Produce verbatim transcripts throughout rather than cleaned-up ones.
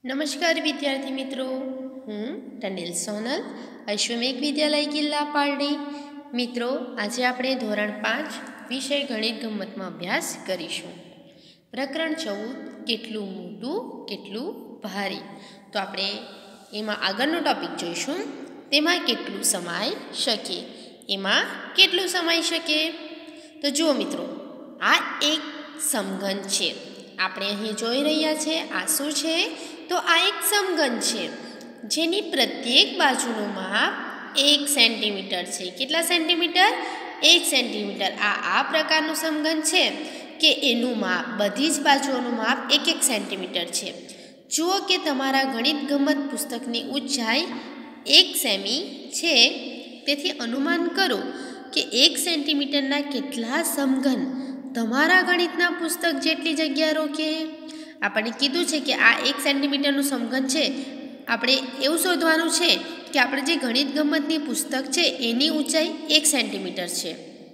નમસ્કાર વિદ્યાર્થી મિત્રો, હું ટંડેલ સોનલ, અશ્વમેઘ વિદ્યાલય કિલ્લા પારડી. મિત્રો, આજે આપણે ધોરણ પાંચ વિષય ગણિત ગમ્મતમાં અભ્યાસ કરીશું. પ્રકરણ ચૌદ, કેટલું મોટું કેટલું ભારે. તો આપણે એમાં આગળનો ટોપિક જોઈશું. તેમાં કેટલું સમાઈ શકે. એમાં કેટલું સમાઈ શકે? તો જુઓ મિત્રો, આ એક સમઘન છે. આપણે અહીં જોઈ રહ્યા છે આ શું છે? તો આ એક સમઘન છે જેની પ્રત્યેક બાજુનું માપ એક સેન્ટીમીટર છે. કેટલા સેન્ટીમીટર? એક સેન્ટીમીટર. આ આ પ્રકારનું સમઘન છે કે એનું માપ, બધી જ બાજુઓનું માપ એક એક સેન્ટીમીટર છે. જુઓ કે તમારા ગણિત ગમ્મત પુસ્તકની ઊંચાઈ એક સેમી છે. તેથી અનુમાન કરો કે એક સેન્ટીમીટરના કેટલા સમઘન તમારા ગણિતના પુસ્તક જેટલી જગ્યા રોકે. આપણને કીધું છે કે આ એક સેન્ટીમીટરનું સમઘન છે. આપણે એવું શોધવાનું છે કે આપણે જે ગણિત ગમ્મતની પુસ્તક છે એની ઊંચાઈ એક સેન્ટીમીટર છે.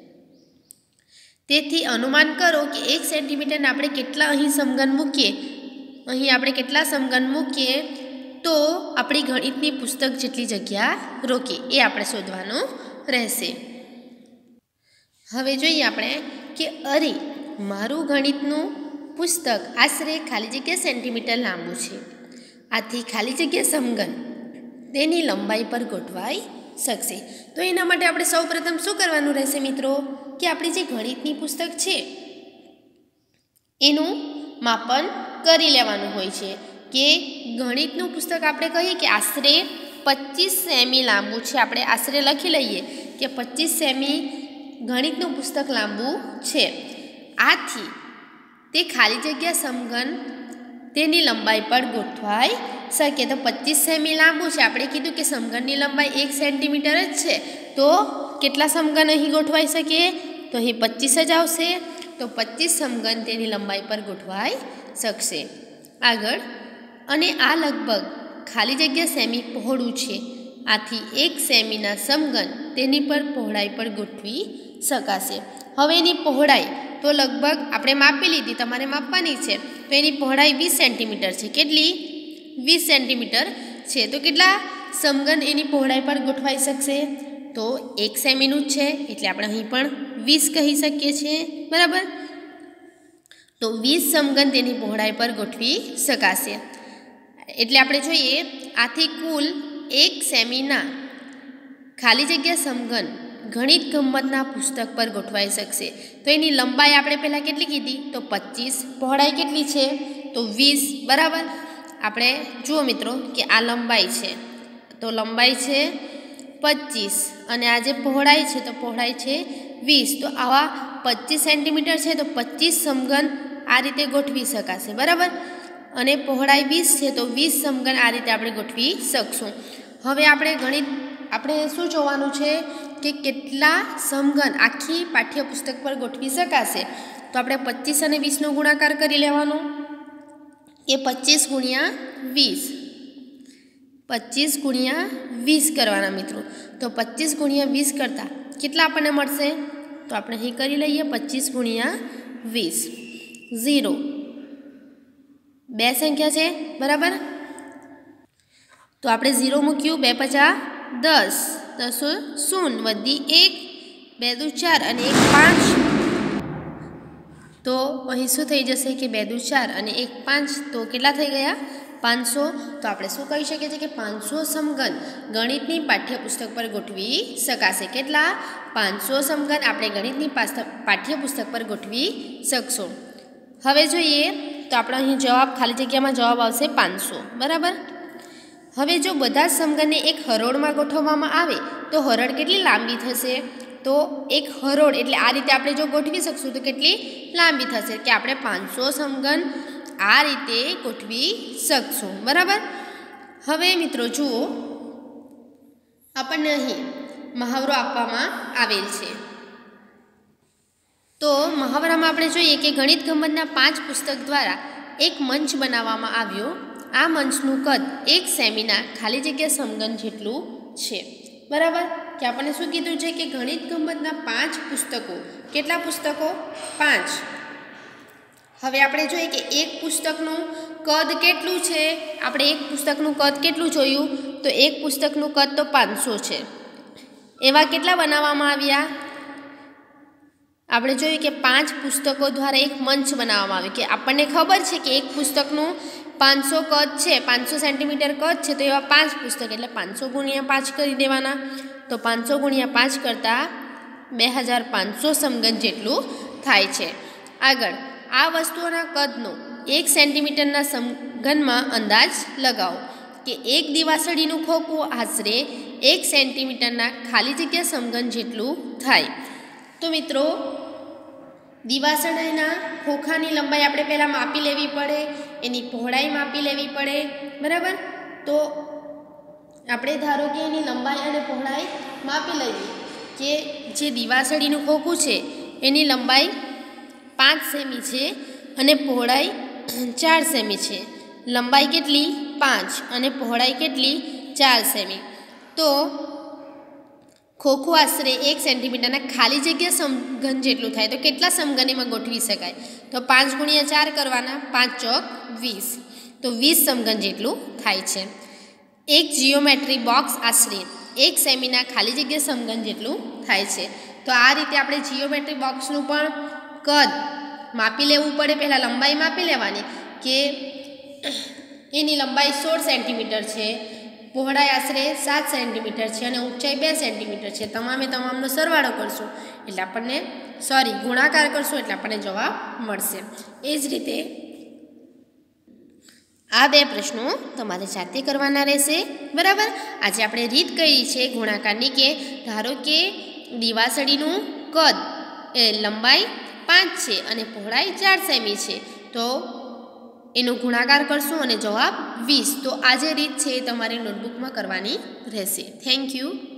તેથી અનુમાન કરો કે એક સેન્ટીમીટરને આપણે કેટલા અહીં સમઘન મૂકીએ. અહીં આપણે કેટલા સમઘન મૂકીએ તો આપણી ગણિતની પુસ્તક જેટલી જગ્યા રોકે એ આપણે શોધવાનું રહેશે. હવે જોઈએ આપણે કે અરે મારું ગણિતનું પુસ્તક આશરે ખાલી જગ્યા સેન્ટીમીટર લાંબુ છે. આથી ખાલી જગ્યા સમઘન તેની લંબાઈ પર ગોઠવાઈ શકશે. તો એના માટે આપણે સૌ પ્રથમ શું કરવાનું રહેશે મિત્રો? કે આપણી જે ગણિતની પુસ્તક છે એનું માપન કરી લેવાનું હોય છે. કે ગણિતનું પુસ્તક આપણે કહીએ કે આશરે પચીસ સેમી લાંબુ છે. આપણે આશરે લખી લઈએ કે પચીસ સેમી ગણિતનું પુસ્તક લાંબુ છે. આથી તે ખાલી જગ્યા સમઘન તેની લંબાઈ પર ગોઠવાઈ શકે. તો પચીસ સેમી લાંબુ છે. આપણે કીધું કે સમઘનની લંબાઈ એક સેન્ટીમીટર જ છે. તો કેટલા સમઘન અહીં ગોઠવાઈ શકે? તો અહીં પચીસ જ આવશે. તો પચીસ સમઘન તેની લંબાઈ પર ગોઠવાઈ શકશે. આગળ, અને આ લગભગ ખાલી જગ્યા સેમી પહોળું છે. આથી એક સેમીના સમઘન તેની પર પહોળાઈ પર ગોઠવી શકાશે. હવે એની પહોળાઈ તો લગભગ આપણે માપી લીધી, તમારે માપવાની છે. તો એની પહોળાઈ વીસ સેન્ટીમીટર છે. કેટલી? વીસ સેન્ટીમીટર છે. તો કેટલા સમઘન એની પહોળાઈ પર ગોઠવાઈ શકશે? તો એક સેમીનું જ છે એટલે આપણે અહીં પણ વીસ કહી શકીએ છીએ. બરાબર? તો વીસ સમઘન તેની પહોળાઈ પર ગોઠવી શકાશે. એટલે આપણે જોઈએ આથી કુલ એક સેમીના ખાલી જગ્યા સમઘન ગણિત ગમ્મતના પુસ્તક પર ગોઠવાઈ શકશે. તો એની લંબાઈ આપણે પહેલાં કેટલી કીધી? તો પચીસ. પહોળાઈ કેટલી છે? તો વીસ. બરાબર? આપણે જુઓ મિત્રો કે આ લંબાઈ છે. તો લંબાઈ છે પચીસ અને આ જે પહોળાઈ છે તો પહોળાઈ છે વીસ. તો આવા પચીસ સેન્ટીમીટર છે. તો પચીસ સમઘન આ રીતે ગોઠવી શકાશે. બરાબર? અને પહોળાઈ વીસ છે તો વીસ સમઘન આ રીતે આપણે ગોઠવી શકશું. હવે આપણે ગણિત આપણે શું જોવાનું છે કે કેટલા સમઘન આખી પાઠ્યપુસ્તક પર ગોઠવી શકાશે. તો આપણે પચીસ અને વીસનો ગુણાકાર કરી લેવાનો કે પચીસ ગુણ્યા વીસ. પચીસ ગુણ્યા વીસ કરવાના મિત્રો. તો પચીસ ગુણ્યા વીસ કરતાં કેટલા આપણને મળશે? તો આપણે અહીં કરી લઈએ પચીસ ગુણ્યા વીસ. ઝીરો બે સંખ્યા છે. બરાબર? તો આપણે ઝીરો મૂક્યું. બે પચાસ દસ. દસો શૂન્ય વધી એક, બે દુ ચાર અને એક પાંચ. તો અહીં શું થઈ જશે કે બે દુ ચાર અને એક પાંચ. તો કેટલા થઈ ગયા? પાંચસો. તો આપણે શું કહી શકીએ છીએ કે પાંચસો સમઘન ગણિતની પાઠ્યપુસ્તક પર ગોઠવી શકાશે. કેટલા? પાંચસો સમઘન આપણે ગણિતની પાઠ્યપુસ્તક પર ગોઠવી શકશું. હવે જોઈએ તો આપણે અહીં જવાબ ખાલી જગ્યામાં જવાબ આવશે પાંચસો. બરાબર? હવે જો બધા જ સમઘનને એક હરોળમાં ગોઠવવામાં આવે તો હરોળ કેટલી લાંબી થશે? તો એક હરોળ એટલે આ રીતે આપણે જો ગોઠવી શકશું તો કેટલી લાંબી થશે? કે આપણે પાંચસો સમઘન આ રીતે ગોઠવી શકશું. બરાબર? હવે મિત્રો જુઓ, આપણને અહીં મહાવરો આપવામાં આવેલ છે. તો મહાવરામાં આપણે જોઈએ કે ગણિત ગમ્મતના પાંચ પુસ્તક દ્વારા એક મંચ બનાવવામાં આવ્યો. આ મંચનું કદ એક સેમીના ખાલી જગ્યા સમઘન જેટલું છે. બરાબર? કે આપણને શું કીધું છે કે ગણિત ગમ્મતના પાંચ પુસ્તકો. કેટલા પુસ્તકો? પાંચ. હવે આપણે જોઈએ કે એક પુસ્તકનું કદ કેટલું છે. આપણે એક પુસ્તકનું કદ કેટલું જોયું તો એક પુસ્તકનું કદ તો પાંચસો છે. એવા કેટલા બનાવવામાં આવ્યા? આપણે જોયું કે પાંચ પુસ્તકો દ્વારા એક મંચ બનાવવામાં આવ્યો કે આપણને ખબર છે કે એક પુસ્તકનું પાંચસો કદ છે, પાંચસો સેન્ટીમીટર કદ છે, તો એવા પાંચ પુસ્તક એટલે પાંચસો ગુણ્યા પાંચ કરી દેવાના. તો પાંચસો ગુણ્યા પાંચ કરતાં બે હજાર પાંચસો સમઘન જેટલું થાય છે. આગળ આ વસ્તુઓના કદનો એક સેન્ટીમીટરના સમઘનમાં અંદાજ લગાવો કે એક દિવાસળીનું ખોખું આશરે એક સેન્ટીમીટરના ખાલી જગ્યા સમઘન જેટલું થાય. તો મિત્રો દિવાસળીના ખોખાની લંબાઈ આપણે પહેલાં માપી લેવી પડે, એની પહોળાઈ માપી લેવી પડે, બરાબર. તો આપણે ધારો કે એની લંબાઈ અને પહોળાઈ માપી લઈએ કે જે દિવાસળીનું ખોખું છે એની લંબાઈ પાંચ સેમી છે અને પહોળાઈ ચાર સેમી છે. લંબાઈ કેટલી? પાંચ અને પહોળાઈ કેટલી? ચાર સેમી. તો ખોખું આશરે એક સેન્ટીમીટરના ખાલી જગ્યા સમઘન જેટલું થાય. તો કેટલા સમઘન એમાં ગોઠવી શકાય? તો પાંચ ગુણ્યા ચાર કરવાના, પાંચ ચોક વીસ. તો વીસ સમઘન જેટલું થાય છે. એક જીઓમેટ્રી બોક્સ આશરે એક સેમીના ખાલી જગ્યા સમઘન જેટલું થાય છે. તો આ રીતે આપણે જીઓમેટ્રી બોક્સનું પણ કદ માપી લેવું પડે. પહેલાં લંબાઈ માપી લેવાની કે એની લંબાઈ સોળ સેન્ટીમીટર છે, પહોળાઈ આશરે સાત સેન્ટીમીટર છે અને ઊંચાઈ બે સેન્ટીમીટર છે. તમામે તમામનો સરવાળો કરશું એટલે આપણને સોરી ગુણાકાર કરશું એટલે આપણને જવાબ મળશે. એ જ રીતે આ બે પ્રશ્નો તમારે જાતે કરવાના રહેશે, બરાબર. આજે આપણે રીત કરી છે ગુણાકારની કે ધારો કે દિવાસળીનું કદ એ લંબાઈ પાંચ છે અને પહોળાઈ ચાર સેમી છે, તો એનો ગુણાકાર કરશું અને જવાબ વીસ. તો આ જે રીત છે એ તમારી નોટબુકમાં કરવાની રહેશે. Thank you.